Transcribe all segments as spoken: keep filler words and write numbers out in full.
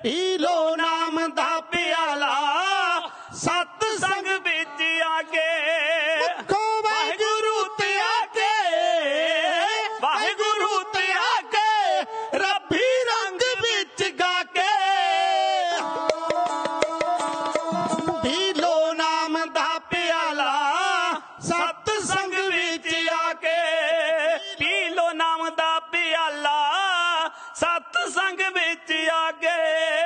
P low नाम दा प्याला सत संग विच आके वाहिगुरु ते आके वाहिगुरु ते आके रब्बी रंग विच गाके पी लो नाम दा प्याला सत संग विच आके पी लो नाम दा प्याला सत संग विच आके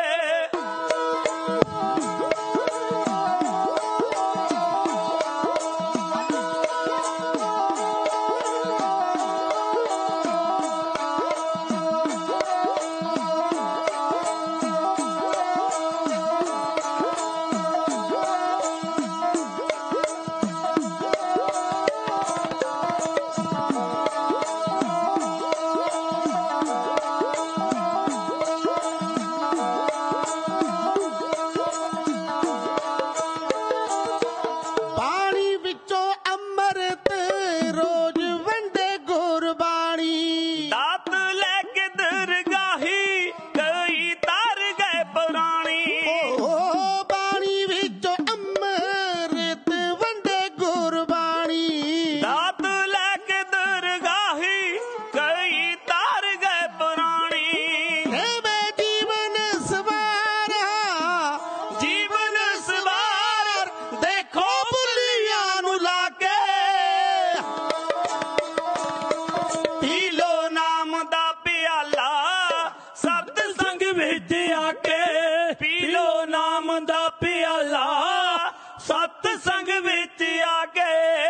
सत्संग विच आके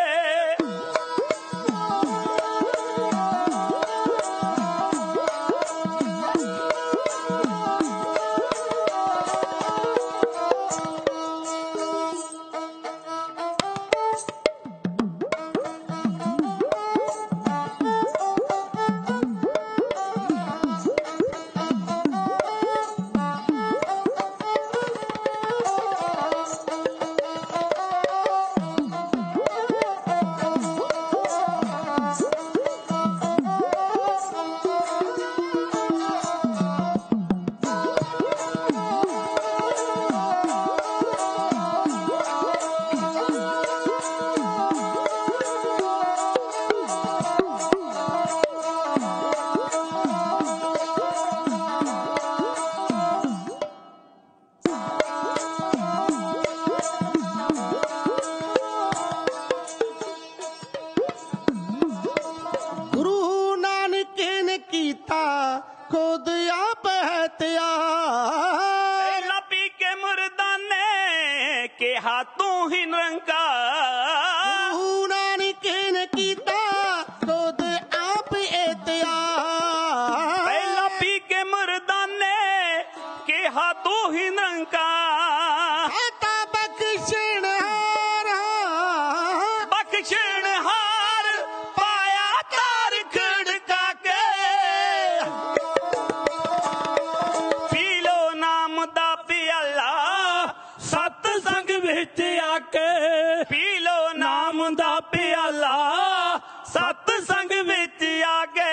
खुद आप है तैयार लपी के मुर्दाने के हाथों ही निरंकार नानक ने कीता खुद आप एहतियार लपी के मुर्दाने के हाथों ही निरंकार आता बख्शण हार बख्शण हार पाया तार खड़का के सत्संग विच आके पी लो नाम दा प्याला सत्संग विच आके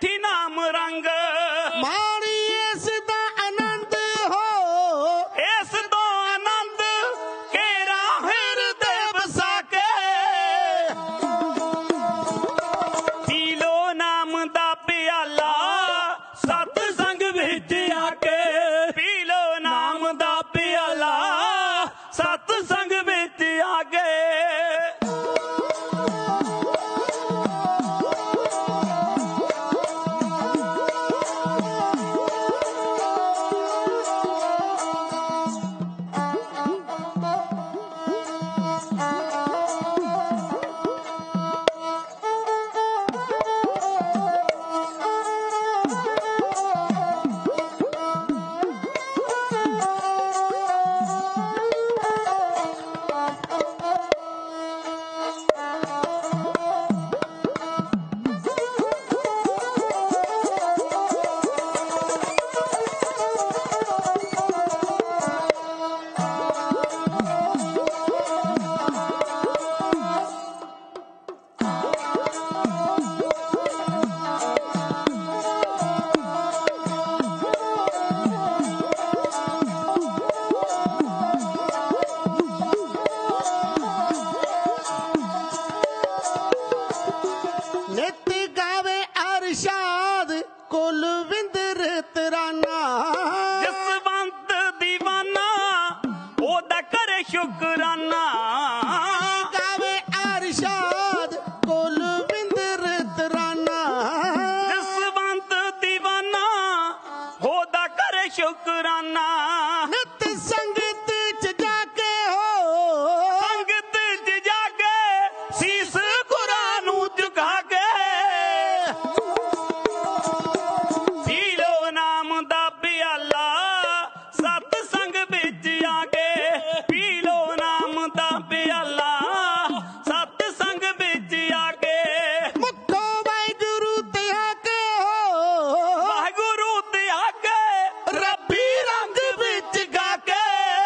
ਵੇਖੀ ਨਾਮ ਰੰਗ ਮਾਣੀ ਇਸ ਦਾ ਆਨੰਦ ਹੋ ਇਸ ਤੋਂ ਆਨੰਦ ਕੇਰਾ ਹਿਰਦੇ ਵਸਾ ਕੇ ਪੀ ਲੋ ਨਾਮ ਦਾ ਪਿਆਲਾ ਸਤ ਸੰਗ ਵਿੱਚ ਆ ਕੇ ਪੀ ਲੋ ਨਾਮ ਦਾ ਪਿਆਲਾ ਸਤ ਸੰਗ ਵਿੱਚ ਆ ਕੇ ਨਿਤ ਗਾਵੇ ਅਰਸ਼ਾਦ ਕੁਲਵਿੰਦਰ ਤਰਾਨਾ ਜਸਵੰਤ ਦੀਵਾਨਾ ਉਹਦਾ ਕਰੇ ਸ਼ੁਕਰਾਨਾ ਗਾਵੇ ਅਰਸ਼ਾਦ ਕੁਲਵਿੰਦਰ ਤਰਾਨਾ ਜਸਵੰਤ ਦੀਵਾਨਾ ਉਹਦਾ ਕਰੇ ਸ਼ੁਕਰਾਨਾ ਨਿਤ ਸੰਗਤ ਚ ਜਾ ਕੇ ਹੋ ਸੰਗਤ ਚ ਜਾ ਕੇ ਸੀਸ ਗੁਰਾਂ ਨੂੰ ਝੁਕਾ ਕੇ ਪੀ ਲੋ ਨਾਮ ਦਾ ਪਿਆਲਾ ਸਤ ਸੰਗ ਵਿੱਚ ਆ ਕੇ ਪੀ ਲੋ ਨਾਮ ਦਾ ਪਿਆਲਾ ਸਤ ਸੰਗ ਵਿੱਚ ਆ ਕੇ ਮੁੱਖੋ ਵਾਹਿਗੁਰੂ ਤੇ ਆ ਕੇ ਹੋ ਵਾਹਿਗੁਰੂ ਤੇ ਆ ਕੇ ਰੱਬੀ ਰੰਗ ਵਿੱਚ ਗਾ ਕੇ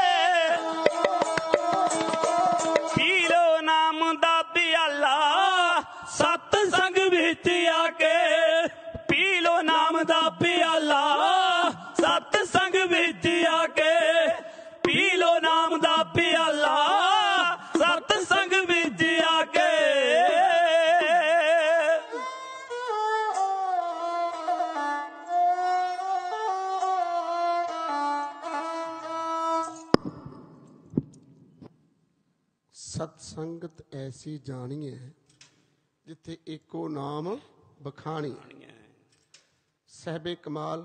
ਪੀ ਲੋ ਨਾਮ ਦਾ ਪਿਆਲਾ ਸਤ ਸੰਗ ਵਿੱਚ ਆ ਕੇ ਪੀ ਲੋ ਨਾਮ ਦਾ ਪਿਆਲਾ ਸਤ ਸੰਗ ਵਿੱਚ ਆ ਕੇ ਪੀ ਲੋ ਨਾਮ ਦਾ ਪਿਆਲਾ ਸਤ ਸੰਗ ਵਿੱਚ ਆ ਕੇ ਸਤ ਸੰਗਤ ਐਸੀ ਜਾਣੀ ਹੈ ਜਿੱਥੇ ਏਕੋ ਨਾਮ ਬਖਾਣੀ। ਸਹਿਬੇ ਕਮਾਲ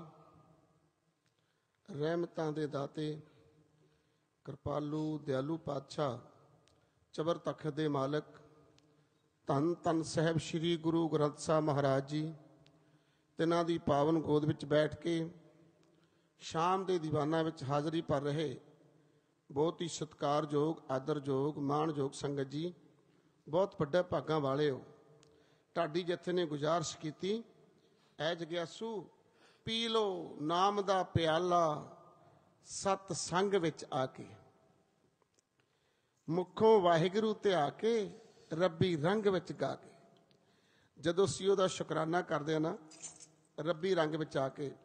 ਰਹਿਮਤਾਂ ਦੇ ਦਾਤੇ ਕਿਰਪਾਲੂ ਦਿਆਲੂ ਪਾਤਸ਼ਾਹ ਚਬਰ ਤਖਤ ਦੇ ਮਾਲਕ ਧੰਨ ਧੰਨ ਸਾਹਿਬ ਸ੍ਰੀ ਗੁਰੂ ਗ੍ਰੰਥ ਸਾਹਿਬ ਮਹਾਰਾਜ ਜੀ ਤਿਨਾਂ ਦੀ ਪਾਵਨ ਗੋਦ ਵਿੱਚ ਬੈਠ ਕੇ ਸ਼ਾਮ ਦੇ ਦੀਵਾਨਾਂ ਵਿੱਚ ਹਾਜ਼ਰੀ ਭਰ ਰਹੇ ਬਹੁਤ ਹੀ ਸਤਿਕਾਰਯੋਗ ਆਦਰਯੋਗ ਮਾਣਯੋਗ ਸੰਗਤ ਜੀ, ਬਹੁਤ ਵੱਡੇ ਭਾਗਾਂ ਵਾਲੇ ਹੋ। ਢਾਡੀ ਜਥੇ ਨੇ ਗੁਜ਼ਾਰਿਸ਼ ਕੀਤੀ, ਐ ਜਗਿਆਸੂ ਪੀ ਲੋ ਨਾਮ ਦਾ ਪਿਆਲਾ ਸਤ ਸੰਗ ਵਿੱਚ ਆ ਕੇ, ਮੁੱਖੋਂ ਵਾਹਿਗੁਰੂ ਤੇ ਆ ਕੇ ਰੱਬੀ ਰੰਗ ਵਿੱਚ ਗਾ ਕੇ। ਜਦੋਂ ਅਸੀਂ ਉਹਦਾ ਸ਼ੁਕਰਾਨਾ ਕਰਦੇ ਆ ਨਾ ਰੱਬੀ ਰੰਗ ਵਿੱਚ ਆ ਕੇ,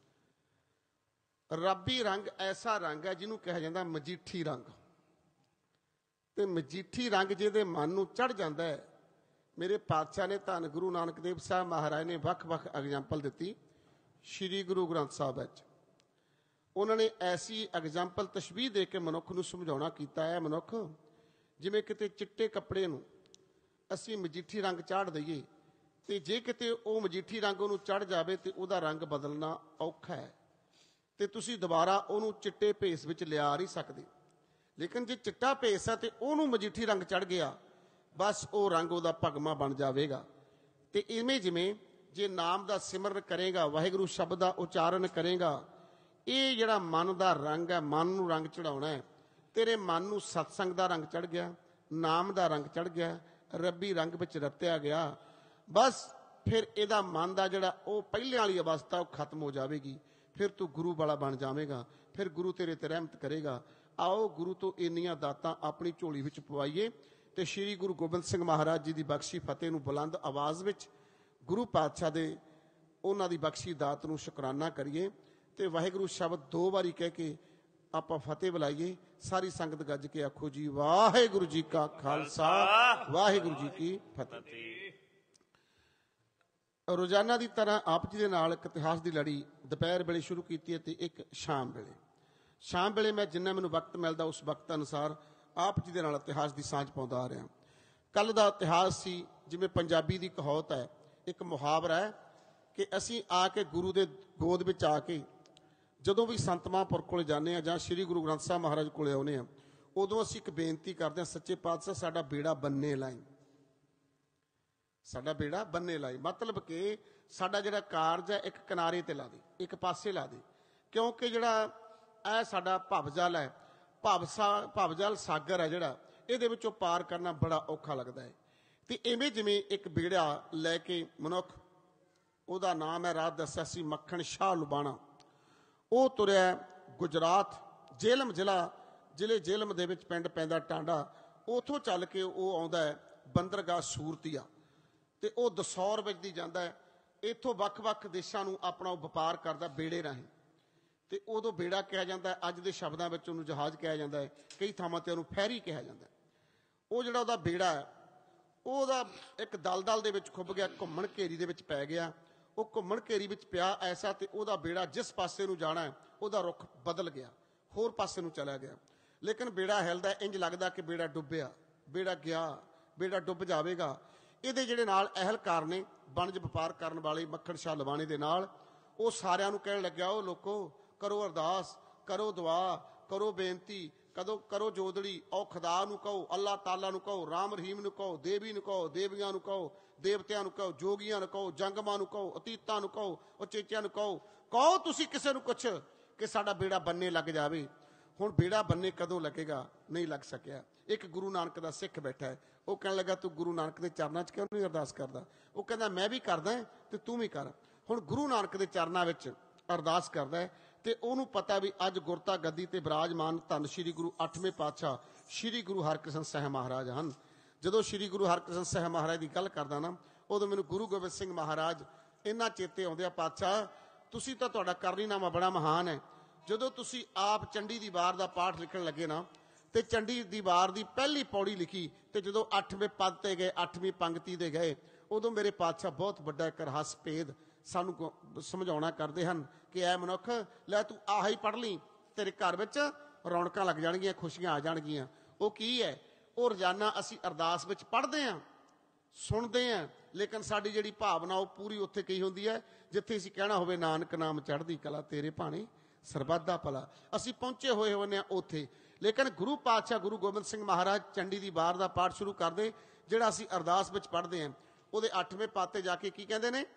ਰੱਬੀ ਰੰਗ ਐਸਾ ਰੰਗ ਹੈ ਜਿਹਨੂੰ ਕਿਹਾ ਜਾਂਦਾ ਮਜੀਠੀ ਰੰਗ, ਤੇ ਮਜੀਠੀ ਰੰਗ ਜਿਹਦੇ ਮਨ ਨੂੰ ਚੜ ਜਾਂਦਾ ਹੈ। ਮੇਰੇ ਪਾਤਸ਼ਾਹ ਨੇ ਧੰਨ ਗੁਰੂ ਨਾਨਕ ਦੇਵ ਸਾਹਿਬ ਮਹਾਰਾਜ ਨੇ ਵੱਖ-ਵੱਖ ਐਗਜ਼ਾਮਪਲ ਦਿੱਤੀ ਸ਼੍ਰੀ ਗੁਰੂ ਗ੍ਰੰਥ ਸਾਹਿਬ ਵਿੱਚ। ਉਹਨਾਂ ਨੇ ਐਸੀ ਐਗਜ਼ਾਮਪਲ ਤਸ਼ਬੀਹ ਦੇ ਕੇ ਮਨੁੱਖ ਨੂੰ ਸਮਝਾਉਣਾ ਕੀਤਾ ਹੈ, ਮਨੁੱਖ ਜਿਵੇਂ ਕਿਤੇ ਚਿੱਟੇ ਕੱਪੜੇ ਨੂੰ ਅਸੀਂ ਮਜੀਠੀ ਰੰਗ ਚਾੜ ਦਈਏ ਤੇ ਜੇ ਕਿਤੇ ਉਹ ਮਜੀਠੀ ਰੰਗ ਉਹਨੂੰ ਚੜ ਜਾਵੇ ਤੇ ਉਹਦਾ ਰੰਗ ਬਦਲਣਾ ਔਖਾ ਹੈ ਤੇ ਤੁਸੀਂ ਦੁਬਾਰਾ ਉਹਨੂੰ ਚਿੱਟੇ ਭੇਸ ਵਿੱਚ ਲਿਆ ਨਹੀਂ ਸਕਦੇ। ਲੇਕਿਨ ਜੇ ਚਿੱਟਾ ਭੇਸ ਹੈ ਤੇ ਉਹਨੂੰ ਮਜੀਠੀ ਰੰਗ ਚੜ ਗਿਆ, ਬਸ ਉਹ ਰੰਗ ਉਹਦਾ ਭਗਮਾ ਬਣ ਜਾਵੇਗਾ। ਤੇ ਇਵੇਂ ਜਿਵੇਂ ਜੇ ਨਾਮ ਦਾ ਸਿਮਰਨ ਕਰੇਗਾ, ਵਾਹਿਗੁਰੂ ਸ਼ਬਦ ਦਾ ਉਚਾਰਨ ਕਰੇਗਾ, ਇਹ ਜਿਹੜਾ ਮਨ ਦਾ ਰੰਗ ਹੈ, ਮਨ ਨੂੰ ਰੰਗ ਚੜਾਉਣਾ ਹੈ। ਤੇਰੇ ਮਨ ਨੂੰ ਸਤਸੰਗ ਦਾ ਰੰਗ ਚੜ ਗਿਆ, ਨਾਮ ਦਾ ਰੰਗ ਚੜ ਗਿਆ, ਰੱਬੀ ਰੰਗ ਵਿੱਚ ਰਤਿਆ ਗਿਆ, ਬਸ ਫਿਰ ਇਹਦਾ ਮਨ ਦਾ ਜਿਹੜਾ ਉਹ ਪਹਿਲੇ ਵਾਲੀ ਅਵਸਥਾ ਉਹ ਖਤਮ ਹੋ ਜਾਵੇਗੀ। ਫਿਰ ਤੂੰ ਗੁਰੂ ਵਾਲਾ ਬਣ ਜਾਵੇਗਾ, ਫਿਰ ਗੁਰੂ ਤੇਰੇ ਤੇ ਰਹਿਮਤ ਕਰੇਗਾ। ਆਓ ਗੁਰੂ ਤੋਂ ਇੰਨੀਆਂ ਦਾਤਾਂ ਆਪਣੀ ਝੋਲੀ ਵਿੱਚ ਪਵਾਈਏ ਤੇ ਸ਼੍ਰੀ ਗੁਰੂ ਗੋਬਿੰਦ ਸਿੰਘ ਮਹਾਰਾਜ ਜੀ ਦੀ ਬਖਸ਼ੀ ਫਤਿਹ ਨੂੰ ਬੁਲੰਦ ਆਵਾਜ਼ ਵਿੱਚ ਗੁਰੂ ਪਾਤਸ਼ਾਹ ਦੇ ਉਹਨਾਂ ਦੀ ਬਖਸ਼ੀ ਦਾਤ ਨੂੰ ਸ਼ੁਕਰਾਨਾ ਕਰੀਏ ਤੇ ਵਾਹਿਗੁਰੂ ਸ਼ਬਦ ਦੋ ਵਾਰੀ ਕਹਿ ਕੇ ਆਪਾਂ ਫਤਿਹ ਬੁਲਾਈਏ। ਸਾਰੀ ਸੰਗਤ ਗੱਜ ਕੇ ਆਖੋ ਜੀ ਵਾਹਿਗੁਰੂ ਜੀ ਕਾ ਖਾਲਸਾ ਵਾਹਿਗੁਰੂ ਜੀ ਕੀ ਫਤਿਹ। ਰੋਜ਼ਾਨਾ ਦੀ ਤਰ੍ਹਾਂ ਆਪ ਜੀ ਦੇ ਨਾਲ ਇੱਕ ਇਤਿਹਾਸ ਦੀ ਲੜੀ ਦੁਪਹਿਰ ਵੇਲੇ ਸ਼ੁਰੂ ਕੀਤੀ ਹੈ ਤੇ ਇੱਕ ਸ਼ਾਮ ਵੇਲੇ। ਸ਼ਾਮ ਵੇਲੇ ਮੈਂ ਜਿੰਨਾ ਮੈਨੂੰ ਵਕਤ ਮਿਲਦਾ ਉਸ ਵਕਤ ਅਨੁਸਾਰ ਆਪ ਜੀ ਦੇ ਨਾਲ ਇਤਿਹਾਸ ਦੀ ਸਾਂਝ ਪਾਉਂਦਾ ਆ ਰਿਹਾ। ਕੱਲ ਦਾ ਇਤਿਹਾਸ ਸੀ, ਜਿਵੇਂ ਪੰਜਾਬੀ ਦੀ ਕਹਾਵਤ ਹੈ, ਇੱਕ ਮੁਹਾਵਰਾ ਹੈ ਕਿ ਅਸੀਂ ਆ ਕੇ ਗੁਰੂ ਦੇ ਗੋਦ ਵਿੱਚ ਆ ਕੇ ਜਦੋਂ ਵੀ ਸੰਤ ਮਹਾਂਪੁਰਖ ਕੋਲ ਜਾਂਦੇ ਹਾਂ ਜਾਂ ਸ੍ਰੀ ਗੁਰੂ ਗ੍ਰੰਥ ਸਾਹਿਬ ਮਹਾਰਾਜ ਕੋਲੇ ਆਉਂਦੇ ਹਾਂ, ਉਦੋਂ ਅਸੀਂ ਇੱਕ ਬੇਨਤੀ ਕਰਦੇ ਹਾਂ, ਸੱਚੇ ਪਾਤਸ਼ਾਹ ਸਾਡਾ ਬੇੜਾ ਬੰਨੇ ਲਾਈ, ਸਾਡਾ ਬੇੜਾ ਬੰਨੇ ਲਾਈ। ਮਤਲਬ ਕਿ ਸਾਡਾ ਜਿਹੜਾ ਕਾਰਜ ਹੈ ਇੱਕ ਕਿਨਾਰੇ ਤੇ ਲਾ ਦੇ, ਇੱਕ ਪਾਸੇ ਲਾ ਦੇ, ਕਿਉਂਕਿ ਜਿਹੜਾ ਇਹ ਸਾਡਾ ਭਵਜਲ ਹੈ, ਭਵਸਾ ਭਵਜਲ ਸਾਗਰ ਹੈ ਜਿਹੜਾ, ਇਹਦੇ ਵਿੱਚੋਂ ਪਾਰ ਕਰਨਾ ਬੜਾ ਔਖਾ ਲੱਗਦਾ ਹੈ। ਤੇ ਇਵੇਂ ਜਿਵੇਂ ਇੱਕ ਬੇੜਾ ਲੈ ਕੇ ਮਨੁੱਖ, ਉਹਦਾ ਨਾਮ ਹੈ ਰਾਤ ਦੱਸਿਆ ਸੀ ਮੱਖਣ ਸ਼ਾਹ ਲੁਬਾਣਾ, ਉਹ ਤੁਰਿਆ ਗੁਜਰਾਤ ਜੇਹਲਮ ਜ਼ਿਲ੍ਹਾ, ਜ਼ਿਲ੍ਹੇ ਜੇਹਲਮ ਦੇ ਵਿੱਚ ਪਿੰਡ ਪੈਂਦਾ ਟਾਂਡਾ, ਉੱਥੋਂ ਚੱਲ ਕੇ ਉਹ ਆਉਂਦਾ ਹੈ ਬੰਦਰਗਾਹ ਸੂਰਤੀਆ ਤੇ ਉਹ ਦਸੌਰ ਵਿੱਚ ਦੀ ਜਾਂਦਾ ਹੈ। ਇੱਥੋਂ ਵੱਖ-ਵੱਖ ਦੇਸ਼ਾਂ ਨੂੰ ਆਪਣਾ ਉਹ ਵਪਾਰ ਕਰਦਾ ਬੇੜੇ ਰਾਹੀਂ, ਤੇ ਉਦੋਂ ਬੇੜਾ ਕਿਹਾ ਜਾਂਦਾ ਹੈ, ਅੱਜ ਦੇ ਸ਼ਬਦਾਂ ਵਿੱਚ ਉਹਨੂੰ ਜਹਾਜ਼ ਕਿਹਾ ਜਾਂਦਾ ਹੈ, ਕਈ ਥਾਵਾਂ ਤੇ ਉਹਨੂੰ ਫੈਰੀ ਕਿਹਾ ਜਾਂਦਾ ਹੈ। ਉਹ ਜਿਹੜਾ ਉਹਦਾ ਬੇੜਾ ਹੈ ਉਹਦਾ ਇੱਕ ਦਲਦਲ ਦੇ ਵਿੱਚ ਖੁੱਭ ਗਿਆ, ਘੁੰਮਣ ਘੇਰੀ ਦੇ ਵਿੱਚ ਪੈ ਗਿਆ। ਉਹ ਘੁੰਮਣ ਘੇਰੀ ਵਿੱਚ ਪਿਆ ਐਸਾ ਤੇ ਉਹਦਾ ਬੇੜਾ ਜਿਸ ਪਾਸੇ ਨੂੰ ਜਾਣਾ ਹੈ ਉਹਦਾ ਰੁੱਖ ਬਦਲ ਗਿਆ, ਹੋਰ ਪਾਸੇ ਨੂੰ ਚਲਾ ਗਿਆ। ਲੇਕਿਨ ਬੇੜਾ ਹਿਲਦਾ, ਇੰਜ ਲੱਗਦਾ ਕਿ ਬੇੜਾ ਡੁੱਬਿਆ, ਬੇੜਾ ਗਿਆ, ਬੇੜਾ ਡੁੱਬ ਜਾਵੇਗਾ। ਇਹਦੇ ਜਿਹੜੇ ਨਾਲ ਅਹਿਲਕਾਰ ਨੇ, ਵਣਜ ਵਪਾਰ ਕਰਨ ਵਾਲੇ ਮੱਖਣ ਸ਼ਾਹ ਲਵਾਣੇ ਦੇ ਨਾਲ, ਉਹ ਸਾਰਿਆਂ ਨੂੰ ਕਹਿਣ ਲੱਗਿਆ, ਉਹ ਲੋਕੋ ਕਰੋ ਅਰਦਾਸ, ਕਰੋ ਦੁਆ, ਕਰੋ ਬੇਨਤੀ, ਕਦੋਂ ਕਰੋ ਜੋਦੜੀ, ਉਹ ਖੁਦਾ ਨੂੰ ਕਹੋ, ਅੱਲਾਹ ਤਾਲਾ ਨੂੰ ਕਹੋ, ਰਾਮ ਰਹੀਮ ਨੂੰ ਕਹੋ, ਦੇਵੀ ਨੂੰ ਕਹੋ, ਦੇਵੀਆਂ ਨੂੰ ਕਹੋ, ਦੇਵਤਿਆਂ ਨੂੰ ਕਹੋ, ਜੋਗੀਆਂ ਨੂੰ ਕਹੋ, ਜੰਗਮਾਂ ਨੂੰ ਕਹੋ, ਅਤੀਤਾਂ ਨੂੰ ਕਹੋ, ਉਚੇਚਿਆਂ ਨੂੰ ਕਹੋ, ਕਹੋ ਤੁਸੀਂ ਕਿਸੇ ਨੂੰ ਕੁਛ ਕਿ ਸਾਡਾ ਬੇੜਾ ਬੰਨੇ ਲੱਗ ਜਾਵੇ। ਹੁਣ ਬੇੜਾ ਬੰਨੇ ਕਦੋਂ ਲੱਗੇਗਾ? ਨਹੀਂ ਲੱਗ ਸਕਿਆ। ਇੱਕ ਗੁਰੂ ਨਾਨਕ ਦਾ ਸਿੱਖ ਬੈਠਾ ਹੈ, ਉਹ ਕਹਿਣ ਲੱਗਾ ਤੂੰ ਗੁਰੂ ਨਾਨਕ ਦੇ ਚਰਨਾਂ 'ਚ ਕਿਉਂ ਨਹੀਂ ਅਰਦਾਸ ਕਰਦਾ? ਉਹ ਕਹਿੰਦਾ ਮੈਂ ਵੀ ਕਰਦਾ ਤੇ ਤੂੰ ਵੀ ਕਰ। ਹੁਣ ਗੁਰੂ ਨਾਨਕ ਦੇ ਚਰਨਾਂ ਵਿੱਚ ਅਰਦਾਸ ਕਰਦਾ ਹੈ ਤੇ ਉਹਨੂੰ ਪਤਾ ਵੀ ਅੱਜ ਗੁਰਤਾ ਗੱਦੀ ਤੇ ਬਿਰਾਜਮਾਨ ਧੰਨ ਸ਼੍ਰੀ ਗੁਰੂ ਅੱਠਵੇਂ ਪਾਤਸ਼ਾਹ ਸ਼੍ਰੀ ਗੁਰੂ ਹਰਕ੍ਰਿਸ਼ਨ ਸਾਹਿਬ ਮਹਾਰਾਜ ਹਨ। ਜਦੋਂ ਸ਼੍ਰੀ ਗੁਰੂ ਹਰਕ੍ਰਿਸ਼ਨ ਸਾਹਿਬ ਮਹਾਰਾਜ ਦੀ ਗੱਲ ਕਰਦਾ ਨਾ, ਉਦੋਂ ਮੈਨੂੰ ਗੁਰੂ ਗੋਬਿੰਦ ਸਿੰਘ ਮਹਾਰਾਜ ਇਹਨਾਂ ਚੇਤੇ ਆਉਂਦੇ ਆ, ਪਾਤਸ਼ਾਹ ਤੁਸੀਂ ਤਾਂ, ਤੁਹਾਡਾ ਕਰਨੀਨਾਮਾ ਬੜਾ ਮਹਾਨ ਹੈ। ਜਦੋਂ ਤੁਸੀਂ ਆਪ ਚੰਡੀ ਦੀ ਵਾਰ ਦਾ ਪਾਠ ਲਿਖਣ ਲੱਗੇ ਨਾ, ਤੇ ਚੰਡੀ ਦੀ ਵਾਰ ਦੀ ਪਹਿਲੀ ਪੌੜੀ ਲਿਖੀ, ਤੇ ਜਦੋਂ ਅੱਠਵੇਂ ਪਦ ਤੇ ਗਏ, ਅੱਠਵੀਂ ਪੰਕਤੀ ਦੇ ਗਏ, ਉਦੋਂ ਮੇਰੇ ਪਾਤਸ਼ਾਹ ਬਹੁਤ ਵੱਡਾ ਇੱਕ ਰਹੱਸ ਭੇਦ ਸਾਨੂੰ ਸਮਝਾਉਣਾ ਕਰਦੇ ਹਨ ਕਿ ਐ ਮਨੁੱਖ, ਲੈ ਤੂੰ ਆਹ ਹੀ ਪੜ੍ਹ ਲਈ, ਤੇਰੇ ਘਰ ਵਿੱਚ ਰੌਣਕਾਂ ਲੱਗ ਜਾਣਗੀਆਂ, ਖੁਸ਼ੀਆਂ ਆ ਜਾਣਗੀਆਂ। ਉਹ ਕੀ ਹੈ? ਉਹ ਰੋਜ਼ਾਨਾ ਅਸੀਂ ਅਰਦਾਸ ਵਿੱਚ ਪੜ੍ਹਦੇ ਹਾਂ, ਸੁਣਦੇ ਹਾਂ, ਲੇਕਿਨ ਸਾਡੀ ਜਿਹੜੀ ਭਾਵਨਾ ਉਹ ਪੂਰੀ ਉੱਥੇ ਕਹੀ ਹੁੰਦੀ ਹੈ ਜਿੱਥੇ ਅਸੀਂ ਕਹਿਣਾ ਹੋਵੇ ਨਾਨਕ ਨਾਮ ਚੜ੍ਹਦੀ ਕਲਾ, ਤੇਰੇ ਭਾਣੇ ਸਰਬੱਤ ਦਾ ਭਲਾ। ਅਸੀਂ ਪਹੁੰਚੇ ਹੋਏ ਹੁੰਦੇ ਹਾਂ ਉੱਥੇ। ਲੇਕਿਨ ਗੁਰੂ ਪਾਤਸ਼ਾਹ ਗੁਰੂ ਗੋਬਿੰਦ ਸਿੰਘ ਮਹਾਰਾਜ ਚੰਡੀ ਦੀ ਵਾਰ ਦਾ ਪਾਠ ਸ਼ੁਰੂ ਕਰਦੇ, ਜਿਹੜਾ ਅਸੀਂ ਅਰਦਾਸ ਵਿੱਚ ਪੜ੍ਹਦੇ ਹਾਂ, ਉਹਦੇ ਅੱਠਵੇਂ ਪਦ ਤੇ ਜਾ ਕੇ ਕੀ ਕਹਿੰਦੇ ਨੇ?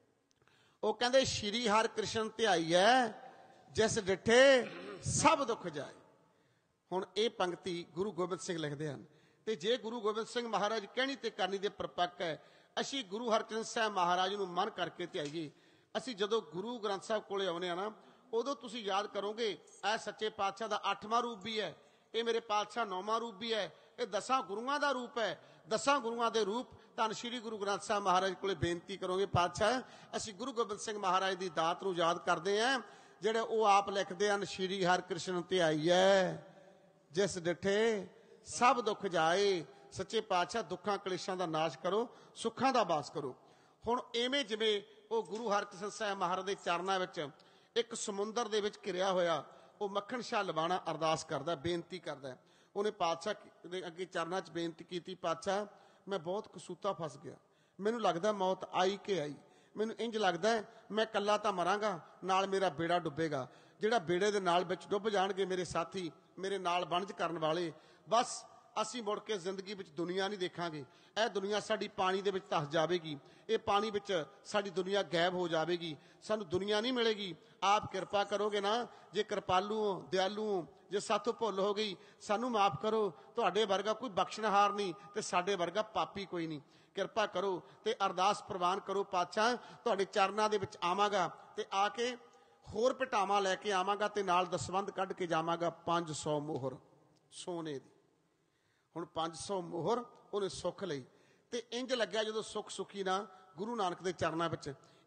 ਉਹ ਕਹਿੰਦੇ ਸ਼੍ਰੀ ਹਰਿ ਕ੍ਰਿਸ਼ਨ ਧਿਆਈਐ ਜਿਸ ਡਿਠੇ ਸਭ ਦੁੱਖ ਜਾਏ। ਹੁਣ ਇਹ ਪੰਕਤੀ ਗੁਰੂ ਗੋਬਿੰਦ ਸਿੰਘ ਲਿਖਦੇ ਹਨ, ਤੇ ਜੇ ਗੁਰੂ ਗੋਬਿੰਦ ਸਿੰਘ ਮਹਾਰਾਜ ਕਹਿਣੀ ਤੇ ਕਰਨੀ ਦੇ ਪਰਪੱਕ ਹੈ, ਅਸੀਂ ਗੁਰੂ ਹਰਕ੍ਰਿਸ਼ਨ ਸਾਹਿਬ ਮਹਾਰਾਜ ਨੂੰ ਮਨ ਕਰਕੇ ਧਿਆਈਏ। ਅਸੀਂ ਜਦੋਂ ਗੁਰੂ ਗ੍ਰੰਥ ਸਾਹਿਬ ਕੋਲੇ ਆਉਂਦੇ ਆ ਨਾ, ਉਦੋਂ ਤੁਸੀਂ ਯਾਦ ਕਰੋਗੇ ਇਹ ਸੱਚੇ ਪਾਤਸ਼ਾਹ ਦਾ ਅੱਠਵਾਂ ਰੂਪ ਵੀ ਹੈ, ਇਹ ਮੇਰੇ ਪਾਤਸ਼ਾਹ ਨੌਵਾਂ ਰੂਪ ਵੀ ਹੈ, ਇਹ ਦਸਾਂ ਗੁਰੂਆਂ ਦਾ ਰੂਪ ਹੈ। ਦਸਾਂ ਗੁਰੂਆਂ ਦੇ ਰੂਪ ਧੰਨ ਸ਼੍ਰੀ ਗੁਰੂ ਗ੍ਰੰਥ ਸਾਹਿਬ ਮਹਾਰਾਜ ਕੋਲੇ ਬੇਨਤੀ ਕਰੋਗੇ, ਪਾਤਸ਼ਾਹ ਅਸੀਂ ਗੁਰੂ ਗੋਬਿੰਦ ਸਿੰਘ ਮਹਾਰਾਜ ਦੀ ਦਾਤ ਨੂੰ ਯਾਦ ਕਰਦੇ ਹਾਂ, ਜਿਹੜੇ ਉਹ ਆਪ ਲਿਖਦੇ ਹਨ, ਸ਼੍ਰੀ ਹਰਿ ਕ੍ਰਿਸ਼ਨ ਧਿਆਈਐ ਜਿਸ ਡਿਠੇ ਸਭ ਦੁੱਖ ਜਾਏ। ਸੱਚੇ ਪਾਤਸ਼ਾਹ ਦੁੱਖਾਂ ਕਲੇਸ਼ਾਂ ਦਾ ਨਾਸ਼ ਕਰੋ, ਸੁੱਖਾਂ ਦਾ ਵਾਸ ਕਰੋ। ਹੁਣ ਐਵੇਂ ਜਿਵੇਂ ਉਹ ਗੁਰੂ ਹਰਕ੍ਰਿਸ਼ਨ ਸਾਹਿਬ ਮਹਾਰਾਜ ਦੇ ਚਰਨਾਂ ਵਿੱਚ ਇੱਕ ਸਮੁੰਦਰ ਦੇ ਵਿੱਚ ਘਿਰਿਆ ਹੋਇਆ ਉਹ ਮੱਖਣ ਸ਼ਾਹ ਲਵਾਣਾ ਅਰਦਾਸ ਕਰਦਾ, ਬੇਨਤੀ ਕਰਦਾ। ਉਹਨੇ ਪਾਤਸ਼ਾਹ ਦੇ ਅੱਗੇ ਚਰਨਾਂ 'ਚ ਬੇਨਤੀ ਕੀਤੀ, ਪਾਤਸ਼ਾਹ ਮੈਂ ਬਹੁਤ ਕਸੂਤਾ ਫਸ ਗਿਆ, ਮੈਨੂੰ ਲੱਗਦਾ ਮੌਤ ਆਈ ਕਿ ਆਈ, ਮੈਨੂੰ ਇੰਜ ਲੱਗਦਾ ਮੈਂ ਇਕੱਲਾ ਤਾਂ ਮਰਾਂਗਾ, ਨਾਲ ਮੇਰਾ ਬੇੜਾ ਡੁੱਬੇਗਾ। ਜਿਹੜਾ ਬੇੜੇ ਦੇ ਨਾਲ ਵਿੱਚ ਡੁੱਬ ਜਾਣਗੇ ਮੇਰੇ ਸਾਥੀ, ਮੇਰੇ ਨਾਲ ਵਣਜ ਕਰਨ ਵਾਲੇ, ਬਸ ਅਸੀਂ ਮੁੜ ਕੇ ਜ਼ਿੰਦਗੀ ਵਿੱਚ ਦੁਨੀਆ ਨਹੀਂ ਦੇਖਾਂਗੇ। ਇਹ ਦੁਨੀਆ ਸਾਡੀ ਪਾਣੀ ਦੇ ਵਿੱਚ ਧਸ ਜਾਵੇਗੀ, ਇਹ ਪਾਣੀ ਵਿੱਚ ਸਾਡੀ ਦੁਨੀਆ ਗਾਇਬ ਹੋ ਜਾਵੇਗੀ, ਸਾਨੂੰ ਦੁਨੀਆ ਨਹੀਂ ਮਿਲੇਗੀ। ਆਪ ਕਿਰਪਾ ਕਰੋਗੇ ਨਾ, ਜੇ ਕਿਰਪਾਲੂ ਹੋ, ਦਿਆਲੂ ਹੋ, ਜੇ ਸਾਥੋਂ ਭੁੱਲ ਹੋ ਗਈ ਸਾਨੂੰ ਮਾਫ ਕਰੋ। ਤੁਹਾਡੇ ਵਰਗਾ ਕੋਈ ਬਖਸ਼ਣਹਾਰ ਨਹੀਂ ਤੇ ਸਾਡੇ ਵਰਗਾ ਪਾਪੀ ਕੋਈ ਨਹੀਂ, ਕਿਰਪਾ ਕਰੋ ਤੇ ਅਰਦਾਸ ਪ੍ਰਵਾਨ ਕਰੋ। ਪਾਤਸ਼ਾਹ ਤੁਹਾਡੇ ਚਰਨਾਂ ਦੇ ਵਿੱਚ ਆਵਾਂਗਾ ਤੇ ਆ ਕੇ ਹੋਰ ਭਟਾਵਾਂ ਲੈ ਕੇ ਆਵਾਂਗਾ ਤੇ ਨਾਲ ਦਸਵੰਧ ਕੱਢ ਕੇ ਜਾਵਾਂਗਾ ਪੰਜ ਸੌ ਮੋਹਰ ਸੋਨੇ ਦੀ। ਹੁਣ ਪੰਜ ਸੌ ਮੋਹਰ ਉਹਨੇ ਸੁੱਖ ਲਈ ਤੇ ਇੰਜ ਲੱਗਿਆ ਜਦੋਂ ਸੁੱਖ ਸੁੱਖੀ ਨਾ ਗੁਰੂ ਨਾਨਕ ਦੇ ਚਰਨਾਂ ਵਿੱਚ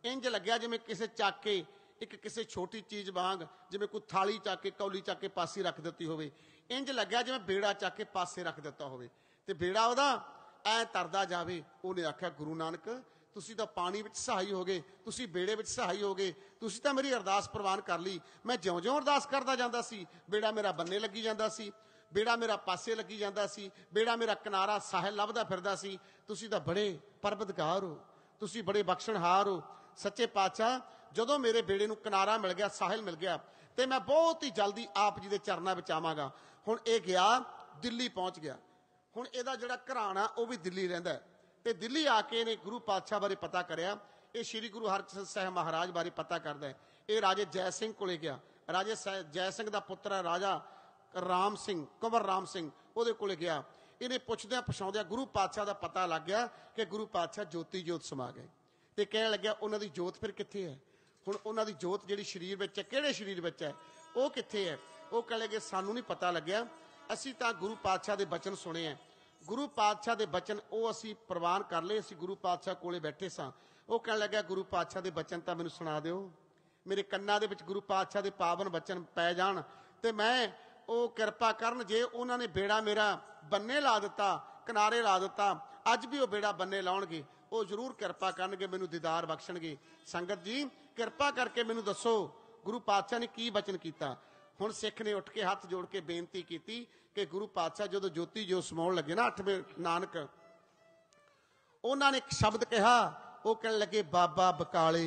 ਇੰਜ ਲੱਗਿਆ ਜਿਵੇਂ ਕਿਸੇ ਚੱਕ ਕੇ ਇੱਕ ਕਿਸੇ ਛੋਟੀ ਚੀਜ਼ ਵਾਂਗ, ਜਿਵੇਂ ਕੋਈ ਥਾਲੀ ਚੱਕ ਕੇ ਕੌਲੀ ਚੱਕ ਕੇ ਪਾਸੇ ਰੱਖ ਦਿੱਤੀ ਹੋਵੇ, ਇੰਜ ਲੱਗਿਆ ਜਿਵੇਂ ਬੇੜਾ ਚੱਕ ਕੇ ਪਾਸੇ ਰੱਖ ਦਿੱਤਾ ਹੋਵੇ ਤੇ ਬੇੜਾ ਉਹਦਾ ਐ ਤਰਦਾ ਜਾਵੇ। ਉਹਨੇ ਆਖਿਆ ਗੁਰੂ ਨਾਨਕ ਤੁਸੀਂ ਤਾਂ ਪਾਣੀ ਵਿੱਚ ਸਹਾਈ ਹੋ ਗਏ, ਤੁਸੀਂ ਬੇੜੇ ਵਿੱਚ ਸਹਾਈ ਹੋ ਗਏ, ਤੁਸੀਂ ਤਾਂ ਮੇਰੀ ਅਰਦਾਸ ਪ੍ਰਵਾਨ ਕਰ ਲਈ। ਮੈਂ ਜਿਉਂ-ਜਿਉਂ ਅਰਦਾਸ ਕਰਦਾ ਜਾਂਦਾ ਸੀ ਬੇੜਾ ਮੇਰਾ ਬੰਨੇ ਲੱਗੀ ਜਾਂਦਾ ਸੀ, ਬੇੜਾ ਮੇਰਾ ਪਾਸੇ ਲੱਗੀ ਜਾਂਦਾ ਸੀ, ਬੇੜਾ ਮੇਰਾ ਕਿਨਾਰਾ ਸਾਹਿਲ ਲੱਭਦਾ ਫਿਰਦਾ ਸੀ। ਤੁਸੀਂ ਤਾਂ ਬੜੇ ਪਰਵਤਗਾਰ ਹੋ, ਤੁਸੀਂ ਬੜੇ ਬਖਸ਼ਣਹਾਰ ਹੋ ਸੱਚੇ ਪਾਤਸ਼ਾਹ। ਜਦੋਂ ਮੇਰੇ ਬੇੜੇ ਨੂੰ ਕਿਨਾਰਾ ਮਿਲ ਗਿਆ, ਸਾਹਿਲ ਮਿਲ ਗਿਆ, ਤੇ ਮੈਂ ਬਹੁਤ ਹੀ ਜਲਦੀ ਆਪ ਜੀ ਦੇ ਚਰਨਾਂ ਵਿੱਚ ਆਵਾਂਗਾ। ਹੁਣ ਇਹ ਗਿਆ ਦਿੱਲੀ ਪਹੁੰਚ ਗਿਆ। ਹੁਣ ਇਹਦਾ ਜਿਹੜਾ ਘਰਾਣਾ ਉਹ ਵੀ ਦਿੱਲੀ ਰਹਿੰਦਾ ਤੇ ਦਿੱਲੀ ਆ ਕੇ ਇਹਨੇ ਗੁਰੂ ਪਾਤਸ਼ਾਹ ਬਾਰੇ ਪਤਾ ਕਰਿਆ। ਇਹ ਸ਼੍ਰੀ ਗੁਰੂ ਹਰਕ੍ਰਿਸ਼ਨ ਸਾਹਿਬ ਮਹਾਰਾਜ ਬਾਰੇ ਪਤਾ ਕਰਦਾ ਹੈ। ਇਹ ਰਾਜੇ ਜੈ ਸਿੰਘ ਕੋਲੇ ਗਿਆ। ਰਾਜੇ ਜੈ ਸਿੰਘ ਦਾ ਪੁੱਤਰ ਹੈ ਰਾਜਾ ਰਾਮ ਸਿੰਘ, ਕੰਵਰ ਰਾਮ ਸਿੰਘ, ਉਹਦੇ ਕੋਲੇ ਗਿਆ। ਇਹਨੇ ਪੁੱਛਦਿਆਂ ਪਛਾਉਂਦਿਆਂ ਗੁਰੂ ਪਾਤਸ਼ਾਹ ਦਾ ਪਤਾ ਲੱਗ ਗਿਆ ਕਿ ਗੁਰੂ ਪਾਤਸ਼ਾਹ ਜੋਤੀ ਜੋਤ ਸਮਾ ਗਏ ਤੇ ਕਹਿਣ ਲੱਗਿਆ ਉਹਨਾਂ ਦੀ ਜੋਤ ਫਿਰ ਕਿੱਥੇ ਹੈ? ਹੁਣ ਉਹਨਾਂ ਦੀ ਜੋਤ ਜਿਹੜੀ ਸਰੀਰ ਵਿੱਚ ਹੈ, ਕਿਹੜੇ ਸਰੀਰ ਵਿੱਚ ਹੈ, ਉਹ ਕਿੱਥੇ ਹੈ? ਉਹ ਕਹਿ ਲਗੇ ਸਾਨੂੰ ਨਹੀਂ ਪਤਾ ਲੱਗਿਆ, ਅਸੀਂ ਤਾਂ ਗੁਰੂ ਪਾਤਸ਼ਾਹ ਦੇ ਬਚਨ ਸੁਣੇ ਹੈ, ਗੁਰੂ ਪਾਤਸ਼ਾਹ ਦੇ ਬਚਨ ਉਹ ਅਸੀਂ ਪ੍ਰਵਾਨ ਕਰ ਲਏ, ਅਸੀਂ ਗੁਰੂ ਪਾਤਸ਼ਾਹ ਕੋਲੇ ਬੈਠੇ ਸਾਂ। ਉਹ ਕਹਿਣ ਲੱਗਿਆ ਗੁਰੂ ਪਾਤਸ਼ਾਹ ਦੇ ਬਚਨ ਤਾਂ ਮੈਨੂੰ ਸੁਣਾ ਦਿਓ, ਮੇਰੇ ਕੰਨਾਂ ਦੇ ਵਿੱਚ ਗੁਰੂ ਪਾਤਸ਼ਾਹ ਦੇ ਪਾਵਨ ਬਚਨ ਪੈ ਜਾਣ ਤੇ ਮੈਂ ਉਹ ਕਿਰਪਾ ਕਰਨ। ਜੇ ਉਹਨਾਂ ਨੇ ਬੇੜਾ ਮੇਰਾ ਬੰਨੇ ਲਾ ਦਿੱਤਾ, ਕਿਨਾਰੇ ਲਾ ਦਿੱਤਾ, ਅੱਜ ਵੀ ਉਹ ਬੇੜਾ ਬੰਨੇ ਲਾਉਣਗੇ, ਉਹ ਜ਼ਰੂਰ ਕਿਰਪਾ ਕਰਨਗੇ, ਮੈਨੂੰ ਦੀਦਾਰ ਬਖਸ਼ਣਗੇ। ਸੰਗਤ ਜੀ ਕਿਰਪਾ ਕਰਕੇ ਮੈਨੂੰ ਦੱਸੋ ਗੁਰੂ ਪਾਤਸ਼ਾਹ ਨੇ ਕੀ ਬਚਨ ਕੀਤਾ? ਹੁਣ ਸਿੱਖ ਨੇ ਉੱਠ ਕੇ ਹੱਥ ਜੋੜ ਕੇ ਬੇਨਤੀ ਕੀਤੀ ਕਿ ਗੁਰੂ ਪਾਤਸ਼ਾਹ ਜਦੋਂ ਜੋਤੀ ਜੋ ਸਮਾਉਣ ਲੱਗੇ ਨਾ ਅੱਠਵੇਂ ਨਾਨਕ, ਉਹਨਾਂ ਨੇ ਇੱਕ ਸ਼ਬਦ ਕਿਹਾ। ਉਹ ਕਹਿਣ ਲੱਗੇ ਬਾਬਾ ਬਕਾਲੇ।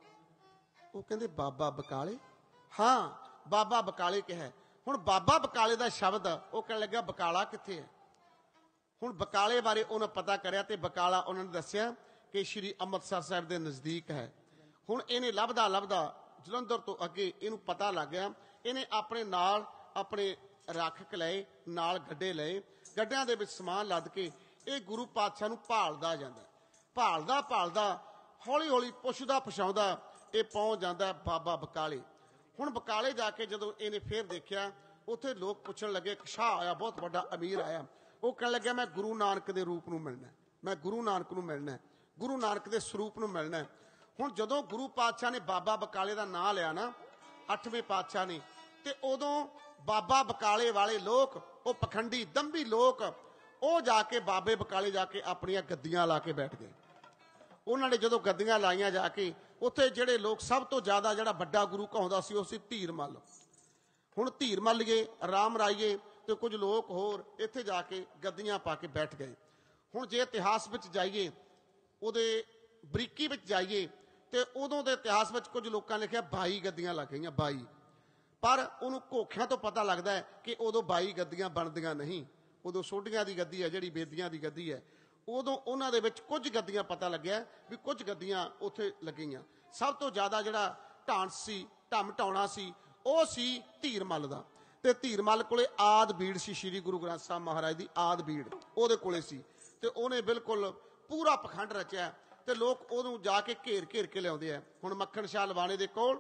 ਉਹ ਕਹਿੰਦੇ ਬਾਬਾ ਬਕਾਲੇ? ਹਾਂ ਬਾਬਾ ਬਕਾਲੇ ਕਿਹਾ। ਹੁਣ ਬਾਬਾ ਬਕਾਲੇ ਦਾ ਸ਼ਬਦ, ਉਹ ਕਹਿਣ ਲੱਗਾ ਬਕਾਲਾ ਕਿੱਥੇ ਹੈ? ਹੁਣ ਬਕਾਲੇ ਬਾਰੇ ਉਹਨਾਂ ਪਤਾ ਕਰਿਆ ਤੇ ਬਕਾਲਾ ਉਹਨਾਂ ਨੇ ਦੱਸਿਆ ਕਿ ਸ਼੍ਰੀ ਅੰਮ੍ਰਿਤਸਰ ਸਾਹਿਬ ਦੇ ਨਜ਼ਦੀਕ ਹੈ। ਹੁਣ ਇਹਨੇ ਲੱਭਦਾ ਲੱਭਦਾ ਜਲੰਧਰ ਤੋਂ ਅੱਗੇ ਇਹਨੂੰ ਪਤਾ ਲੱਗ ਗਿਆ। ਇਹਨੇ ਆਪਣੇ ਨਾਲ ਆਪਣੇ ਰੱਖ ਲਏ, ਨਾਲ ਗੱਡੇ ਲਏ, ਗੱਡਿਆਂ ਦੇ ਵਿੱਚ ਸਮਾਨ ਲੱਦ ਕੇ ਇਹ ਗੁਰੂ ਪਾਤਸ਼ਾਹ ਨੂੰ ਭਾਲਦਾ ਜਾਂਦਾ। ਭਾਲਦਾ ਭਾਲਦਾ ਹੌਲੀ ਹੌਲੀ ਪੁੱਛਦਾ ਪਛਾਉਂਦਾ ਇਹ ਪਹੁੰਚ ਜਾਂਦਾ ਬਾਬਾ ਬਕਾਲੇ। ਹੁਣ ਬਕਾਲੇ ਜਾ ਕੇ ਜਦੋਂ ਇਹਨੇ ਫੇਰ ਦੇਖਿਆ, ਉੱਥੇ ਲੋਕ ਪੁੱਛਣ ਲੱਗੇ ਇੱਕ ਸ਼ਾਹ ਆਇਆ, ਬਹੁਤ ਵੱਡਾ ਅਮੀਰ ਆਇਆ। ਉਹ ਕਹਿਣ ਲੱਗਿਆ ਮੈਂ ਗੁਰੂ ਨਾਨਕ ਦੇ ਰੂਪ ਨੂੰ ਮਿਲਣਾ, ਮੈਂ ਗੁਰੂ ਨਾਨਕ ਨੂੰ ਮਿਲਣਾ, ਗੁਰੂ ਨਾਨਕ ਦੇ ਸਰੂਪ ਨੂੰ ਮਿਲਣਾ। ਹੁਣ ਜਦੋਂ ਗੁਰੂ ਪਾਤਸ਼ਾਹ ਨੇ ਬਾਬਾ ਬਕਾਲੇ ਦਾ ਨਾਂ ਲਿਆ ਨਾ, ਅੱਠਵੇਂ ਪਾਤਸ਼ਾਹ ਨੇ, ਤੇ ਉਦੋਂ ਬਾਬਾ ਬਕਾਲੇ ਵਾਲੇ ਲੋਕ, ਉਹ ਪਖੰਡੀ ਦੰਭੀ ਲੋਕ, ਉਹ ਜਾ ਕੇ ਬਾਬੇ ਬਕਾਲੇ ਜਾ ਕੇ ਆਪਣੀਆਂ ਗੱਦੀਆਂ ਲਾ ਕੇ ਬੈਠ ਗਏ। ਉਹਨਾਂ ਨੇ ਜਦੋਂ ਗੱਦੀਆਂ ਲਾਈਆਂ ਜਾ ਕੇ, ਉੱਥੇ ਜਿਹੜੇ ਲੋਕ ਸਭ ਤੋਂ ਜ਼ਿਆਦਾ ਜਿਹੜਾ ਵੱਡਾ ਗੁਰੂ ਕਹਾਉਂਦਾ ਸੀ ਉਹ ਸੀ ਧੀਰ ਮੱਲ। ਹੁਣ ਧੀਰ ਮੱਲੀਏ, ਰਾਮ ਰਾਈਏ ਤੇ ਕੁਝ ਲੋਕ ਹੋਰ ਇੱਥੇ ਜਾ ਕੇ ਗੱਦੀਆਂ ਪਾ ਕੇ ਬੈਠ ਗਏ। ਹੁਣ ਜੇ ਇਤਿਹਾਸ ਵਿੱਚ ਜਾਈਏ, ਉਹਦੇ ਬਰੀਕੀ ਵਿੱਚ ਜਾਈਏ, ਤੇ ਉਦੋਂ ਦੇ ਇਤਿਹਾਸ ਵਿੱਚ ਕੁਝ ਲੋਕਾਂ ਨੇ ਲਿਖਿਆ ਬਾਈ ਗੱਦੀਆਂ ਲੱਗ ਗਈਆਂ, ਬਾਈ। ਪਰ ਉਹਨੂੰ ਘੋਖਿਆਂ ਤੋਂ ਪਤਾ ਲੱਗਦਾ ਹੈ ਕਿ ਉਦੋਂ ਬਾਈ ਗੱਦੀਆਂ ਬਣਦੀਆਂ ਨਹੀਂ, ਉਦੋਂ ਸੋਢੀਆਂ ਦੀ ਗੱਦੀ ਹੈ ਜਿਹੜੀ ਬੇਦੀਆਂ ਦੀ ਗੱਦੀ ਹੈ। ਉਦੋਂ ਉਹਨਾਂ ਦੇ ਵਿੱਚ ਕੁਝ ਗੱਦੀਆਂ ਪਤਾ ਲੱਗਿਆ ਵੀ ਕੁਝ ਗੱਦੀਆਂ ਉੱਥੇ ਲੱਗੀਆਂ। ਸਭ ਤੋਂ ਜ਼ਿਆਦਾ ਜਿਹੜਾ ਢਾਂਸ ਸੀ, ਢਮ ਢਾਉਣਾ ਸੀ, ਉਹ ਸੀ ਧੀਰ ਮੱਲ ਦਾ। ਤੇ ਧੀਰ ਮੱਲ ਕੋਲੇ ਆਦ ਬੀੜ ਸੀ, ਸ਼੍ਰੀ ਗੁਰੂ ਗ੍ਰੰਥ ਸਾਹਿਬ ਮਹਾਰਾਜ ਦੀ ਆਦ ਬੀੜ ਉਹਦੇ ਕੋਲੇ ਸੀ। ਤੇ ਉਹਨੇ ਬਿਲਕੁਲ ਪੂਰਾ ਪਖੰਡ ਰਚਿਆ ਤੇ ਲੋਕ ਉਹਨੂੰ ਜਾ ਕੇ ਘੇਰ ਘੇਰ ਕੇ ਲਿਆਉਂਦੇ ਆ। ਹੁਣ ਮੱਖਣ ਸ਼ਾਹ ਲਵਾਣੇ ਦੇ ਕੋਲ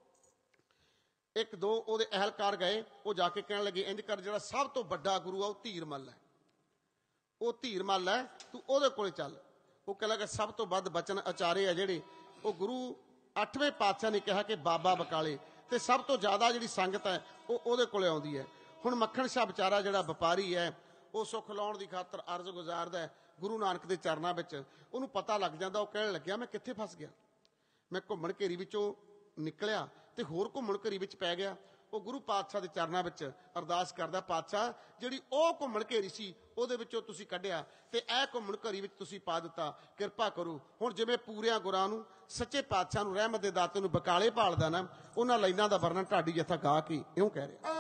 ਇੱਕ ਦੋ ਉਹਦੇ ਅਹਿਲਕਾਰ ਗਏ, ਉਹ ਜਾ ਕੇ ਕਹਿਣ ਲੱਗੇ ਇੰਜ ਕਰ, ਜਿਹੜਾ ਸਭ ਤੋਂ ਵੱਡਾ ਗੁਰੂ ਆ ਉਹ ਧੀਰ ਮੱਲ ਹੈ, ਉਹ ਧੀਰ ਮੱਲ ਹੈ, ਤੂੰ ਉਹਦੇ ਕੋਲੇ ਚੱਲ। ਉਹ ਕਹਿ ਲੱਗਾ ਸਭ ਤੋਂ ਵੱਧ ਬਚਨ ਆਚਾਰੇ ਆ ਜਿਹੜੇ, ਉਹ ਗੁਰੂ ਅੱਠਵੇਂ ਪਾਤਸ਼ਾਹ ਨੇ ਕਿਹਾ ਕਿ ਬਾਬਾ ਬਕਾਲੇ, ਤੇ ਸਭ ਤੋਂ ਜ਼ਿਆਦਾ ਜਿਹੜੀ ਸੰਗਤ ਹੈ ਉਹ ਉਹਦੇ ਕੋਲੇ ਆਉਂਦੀ ਹੈ। ਹੁਣ ਮੱਖਣ ਸ਼ਾਹ ਵਿਚਾਰਾ ਜਿਹੜਾ ਵਪਾਰੀ ਹੈ, ਉਹ ਸੁੱਖ ਲਾਉਣ ਦੀ ਖਾਤਰ ਅਰਜ਼ ਗੁਜ਼ਾਰਦਾ ਹੈ ਗੁਰੂ ਨਾਨਕ ਦੇ ਚਰਨਾਂ ਵਿੱਚ। ਉਹਨੂੰ ਪਤਾ ਲੱਗ ਜਾਂਦਾ, ਉਹ ਕਹਿਣ ਲੱਗਿਆ ਮੈਂ ਕਿੱਥੇ ਫਸ ਗਿਆ, ਮੈਂ ਘੁੰਮਣ ਘੇਰੀ ਵਿੱਚੋਂ ਨਿਕਲਿਆ ਤੇ ਹੋਰ ਘੁੰਮਣ ਘੇਰੀ ਵਿੱਚ ਪੈ ਗਿਆ। ਉਹ ਗੁਰੂ ਪਾਤਸ਼ਾਹ ਦੇ ਚਰਨਾਂ ਵਿੱਚ ਅਰਦਾਸ ਕਰਦਾ, ਪਾਤਸ਼ਾਹ ਜਿਹੜੀ ਉਹ ਘੁੰਮਣ ਘੇਰੀ ਸੀ ਉਹਦੇ ਵਿੱਚੋਂ ਤੁਸੀਂ ਕੱਢਿਆ ਤੇ ਇਹ ਘੁੰਮਣ ਘੇਰੀ ਵਿੱਚ ਤੁਸੀਂ ਪਾ ਦਿੱਤਾ, ਕਿਰਪਾ ਕਰੋ। ਹੁਣ ਜਿਵੇਂ ਪੂਰਿਆਂ ਗੁਰਾਂ ਨੂੰ, ਸੱਚੇ ਪਾਤਸ਼ਾਹ ਨੂੰ, ਰਹਿਮਤ ਦੇ ਦਾਤੇ ਨੂੰ ਬਕਾਲੇ ਭਾਲਦਾ ਨਾ, ਉਹਨਾਂ ਲਾਈਨਾਂ ਦਾ ਵਰਣਨ ਢਾਡੀ ਜਥਾ ਗਾ ਕੇ ਇਉਂ ਕਹਿ ਰਿਹਾ।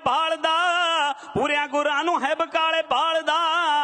ਭਾਲਦਾ ਪੂਰਿਆਂ ਗੁਰਾਂ ਨੂੰ ਹੈ ਬਕਾਲੇ ਭਾਲਦਾ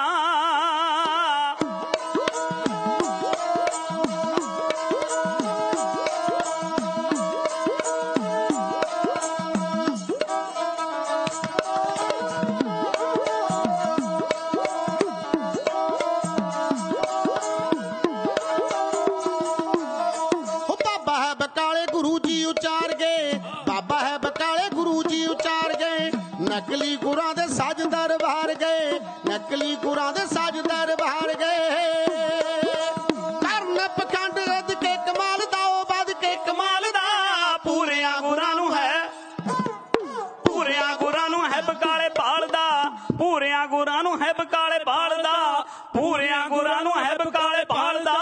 नकली गुरां दे साज दरबार गए नकली गुरां दे साज दरबार गए करन पखंड रद के कमाल दा ओ बद के कमाल दा पूरियां गुरां नूं है पूरियां गुरां नूं है बकाले भालदा पूरियां गुरां नूं है बकाले भालदा पूरियां गुरां नूं है बकाले भालदा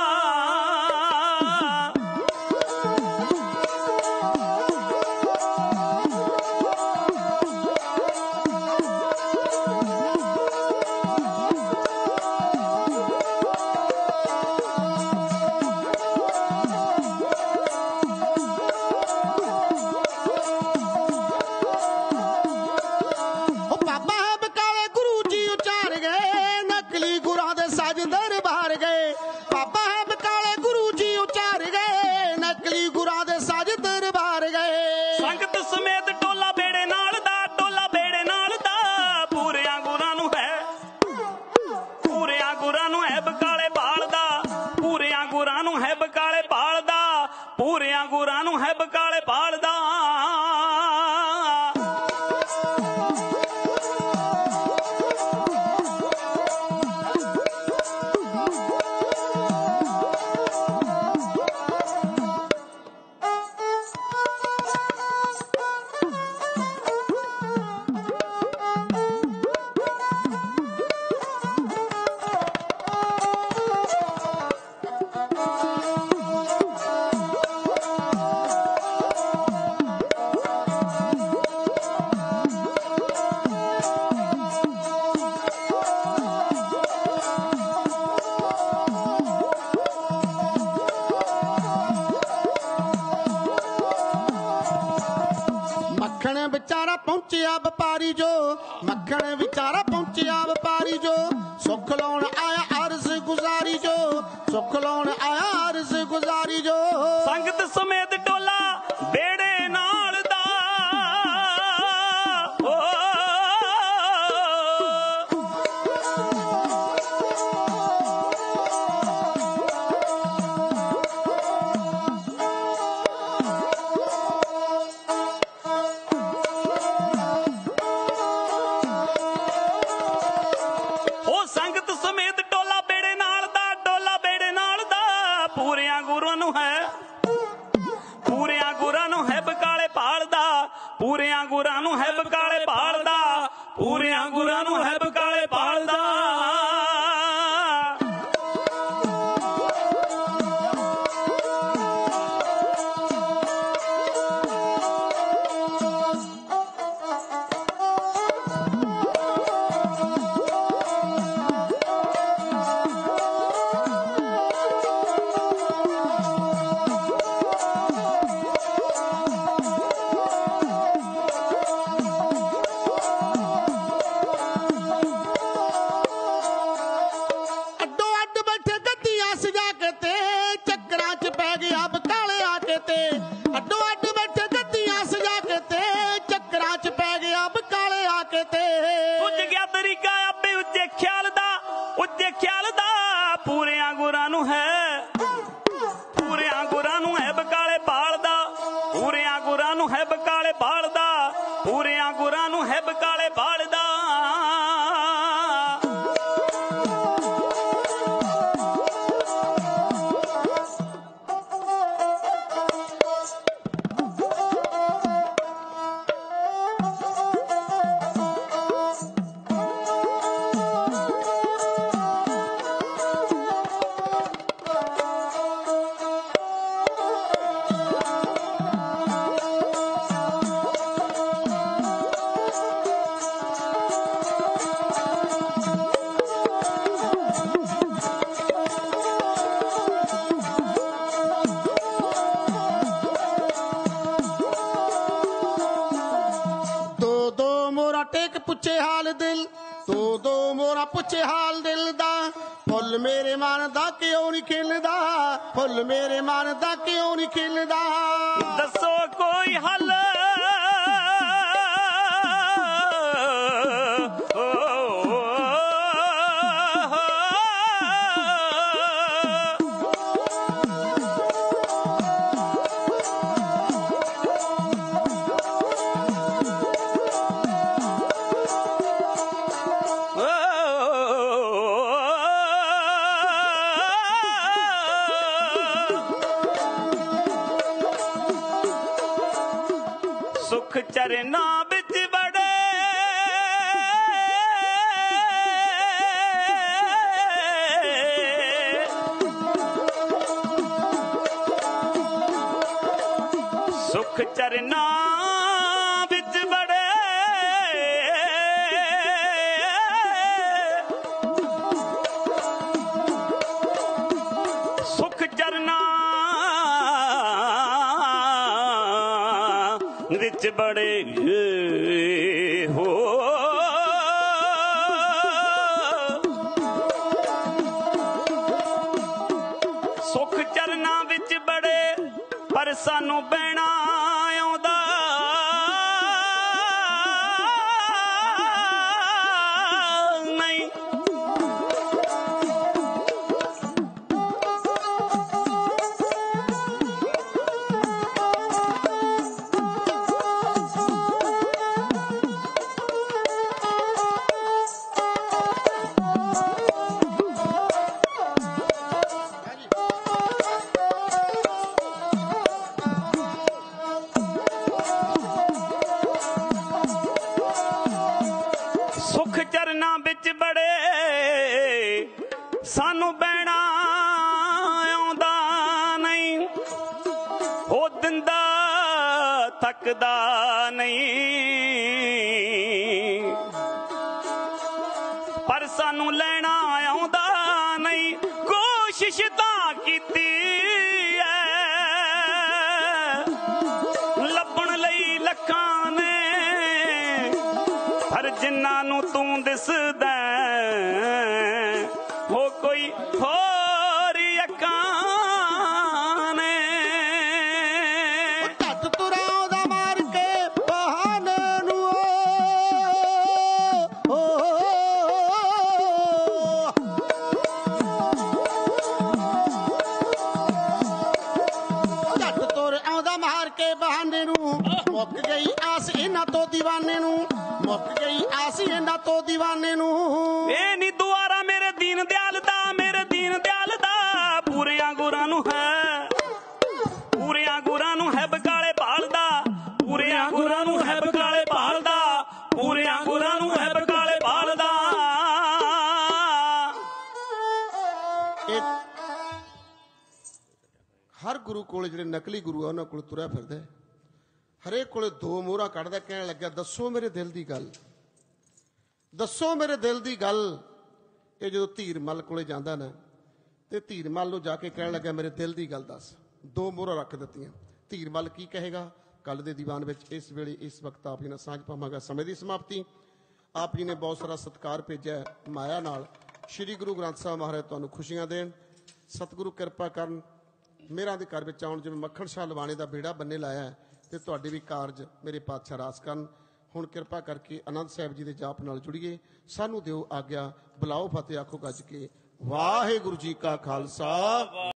ਪੂਰਿਆਂ ਗੁਰਾਂ ਨੂੰ ਹੈ ਬਕਾਲੇ ਭਾਲਦਾ ਵਿਚਾਰਾ ਪਹੁੰਚਿਆ ਵਪਾਰੀ ਜੋ ਮੱਖਣ ਵਿਚਾਰਾ ਪਹੁੰਚਿਆ ਵਪਾਰੀ ਜੋ ਸੁੱਖ ਲਾਉਣ ਆਇਆ ਅਰਜ਼ ਗੁਜ਼ਾਰੀ ਜੋ ਸੁੱਖ ਲਾਉਣ ਆਇਆ ਅਰਜ਼ ਗੁਜ਼ਾਰੀ ਜੋ ਸੰਗਤ ਸਮੇਤ ਟੋਲਾ ਬੇੜੇ ਨਾਲ ਦਾ ਪੂਰਿਆਂ ਗੁਰਾਂ ਨੂੰ ਹੈ ਪੂਰਿਆਂ ਗੁਰਾਂ ਨੂੰ ਹੈ ਬਕਾਲੇ ਭਾਲਦਾ ਪੂਰਿਆਂ ਗੁਰਾਂ ਨੂੰ ਹੈ ਬਕਾਲੇ ਭਾਲਦਾ ਪੂਰਿਆਂ ਗੁਰਾਂ ਨੂੰ ਹੈ ਬਕਾਲੇ ਭਾਲਦਾ ਉੱਚੇ ਖਿਆਲ ਦਾ ਪੂਰਿਆਂ ਗੁਰਾਂ ਨੂੰ ਹੈ ਪੂਰਿਆਂ ਗੁਰਾਂ ਨੂੰ ਹੈ ਬਕਾਲੇ ਭਾਲਦਾ ਪੂਰਿਆਂ ਗੁਰਾਂ ਨੂੰ ਹੈ ਬਕਾਲੇ ਭਾਲਦਾ ਪੂਰਿਆਂ ਗੁਰਾਂ ਨੂੰ ਹੈ ਬਕਾਲੇ ਭਾਲਦਾ ਪੁੱਛੇ ਹਾਲ ਦਿਲ ਦਾ, ਫੁੱਲ ਮੇਰੇ ਮਨ ਦਾ ਕਿਉਂ ਨਹੀਂ ਖਿਲਦਾ, ਫੁੱਲ ਮੇਰੇ ਮਨ ਦਾ ਕਿਉਂ ਨਹੀਂ ਖਿਲਦਾ। ਦੱਸੋ ਕੋਈ ਹੱਲ ਸੁਖ ਚਰਨਾਂ ਵਿੱਚ ਬੜੇ ਸੁਖ ਚਰਨਾਂ ਵਿੱਚ ਬੜੇ ਸੁਖ ਚਰਨਾਂ ਵਿੱਚ ਬੜੇ ਹੋ ਸੁਖ ਚਰਨਾਂ ਵਿੱਚ ਬੜੇ, ਪਰ ਸਾਨੂੰ ਬਹਿਣਾ ਆਉਂਦਾ ਨਹੀਂ। ਸੁਖ ਚਰਨਾਂ ਵਿੱਚ ਬੜੇ, ਸਾਨੂੰ ਬਹਿਣਾ ਆਉਂਦਾ ਨਹੀਂ। ਉਹ ਦਿੰਦਾ ਥੱਕਦਾ ਨਹੀਂ, ਪਰ ਸਾਨੂੰ ਲੈਣਾ ਆਉਂਦਾ ਨਹੀਂ। ਕੋਸ਼ਿਸ਼ ਤਾਂ ਕੀਤੀ ਐ ਲੱਭਣ ਲਈ ਲੱਖਾਂ ਨੇ, ਪਰ ਜਿਨ੍ਹਾਂ ਨੂੰ ਤੂੰ ਦਿਸਦਾ ਉਹ ਕੋਈ ਹੋਰ ਅੱਖਾਂ ਨੇ। ਢੱਡ ਤੁਰਾਂ ਦਾ ਮਾਰ ਕੇ ਬਹਾਨੇ ਨੂੰ, ਓ ਢੱਡ ਤੁਰ ਆਉਂਦਾ ਮਾਰ ਕੇ ਬਹਾਨੇ ਨੂੰ, ਮੁੱਕ ਗਈ ਆਸ ਇਹਨਾਂ ਤੋਂ ਦੀਵਾਨੇ ਨੂੰ, ਮੁੱਕ ਗਈ ਆਸ ਇਹਨਾਂ ਤੋਂ ਦੀਵਾਨੇ ਨੂੰ। ਇਹ ਨੀ ਦੁਆਰਾ ਮੇਰੇ ਦੀਨ ਦਿਆਲ ਦਾ, ਮੇਰੇ ਦੀਨ ਦਿਆਲ ਦਾ ਪੂਰਿਆਂ ਗੁਰਾਂ ਨੂੰ ਹੈ, ਪੂਰਿਆਂ ਗੁਰਾਂ ਨੂੰ ਹੈ ਬਕਾਲੇ ਭਾਲਦਾ, ਪੂਰਿਆਂ ਗੁਰਾਂ ਨੂੰ ਹੈ ਬਕਾਲੇ ਭਾਲਦਾ, ਪੂਰਿਆਂ ਗੁਰਾਂ ਨੂੰ ਹੈ ਬਕਾਲੇ ਭਾਲਦਾ। ਹਰ ਗੁਰੂ ਕੋਲ ਜਿਹੜੇ ਨਕਲੀ ਗੁਰੂ ਆ ਉਹਨਾਂ ਕੋਲ ਤੁਰਿਆ ਫਿਰਦਾ, ਹਰੇਕ ਕੋਲੇ ਦੋ ਮੋਹਰਾਂ ਕੱਢਦਾ, ਕਹਿਣ ਲੱਗਿਆ ਦੱਸੋ ਮੇਰੇ ਦਿਲ ਦੀ ਗੱਲ, ਦੱਸੋ ਮੇਰੇ ਦਿਲ ਦੀ ਗੱਲ। ਇਹ ਜਦੋਂ ਧੀਰ ਮੱਲ ਕੋਲੇ ਜਾਂਦਾ ਨਾ, ਤੇ ਧੀਰ ਮੱਲ ਨੂੰ ਜਾ ਕੇ ਕਹਿਣ ਲੱਗਾ ਮੇਰੇ ਦਿਲ ਦੀ ਗੱਲ ਦੱਸ। ਦੋ ਮੋਹਰਾਂ ਰੱਖ ਦਿੱਤੀਆਂ। ਧੀਰ ਮੱਲ ਕੀ ਕਹੇਗਾ ਕੱਲ ਦੇ ਦੀਵਾਨ ਵਿੱਚ। ਇਸ ਵੇਲੇ ਇਸ ਵਕਤ ਆਪ ਜੀ ਨਾਲ ਸਾਂਝ ਪਾਵਾਂਗਾ ਸਮੇਂ ਦੀ ਸਮਾਪਤੀ। ਆਪ ਜੀ ਨੇ ਬਹੁਤ ਸਾਰਾ ਸਤਿਕਾਰ ਭੇਜਿਆ ਮਾਇਆ ਨਾਲ। ਸ੍ਰੀ ਗੁਰੂ ਗ੍ਰੰਥ ਸਾਹਿਬ ਮਹਾਰਾਜ ਤੁਹਾਨੂੰ ਖੁਸ਼ੀਆਂ ਦੇਣ, ਸਤਿਗੁਰੂ ਕਿਰਪਾ ਕਰਨ, ਮੇਰਾ ਦੇ ਘਰ ਵਿੱਚ ਆਉਣ। ਜਿਵੇਂ ਮੱਖਣ ਸ਼ਾਹ ਲਵਾਣੇ ਦਾ ਬੇੜਾ ਬੰਨੇ ਲਾਇਆ ਤੇ ਤੁਹਾਡੇ ਵੀ ਕਾਰਜ ਮੇਰੇ ਪਾਤਸ਼ਾਹ ਰਾਸ ਕਰਨ। ਹੁਣ ਕਿਰਪਾ ਕਰਕੇ ਆਨੰਦ ਸਾਹਿਬ ਜੀ ਦੇ ਜਾਪ ਨਾਲ ਜੁੜੀਏ। ਸਾਨੂੰ ਦਿਓ ਆਗਿਆ, ਬੁਲਾਓ ਫਤਿਹ ਆਖੋ ਗੱਜ ਕੇ। ਵਾਹਿਗੁਰੂ ਜੀ ਕਾ ਖਾਲਸਾ।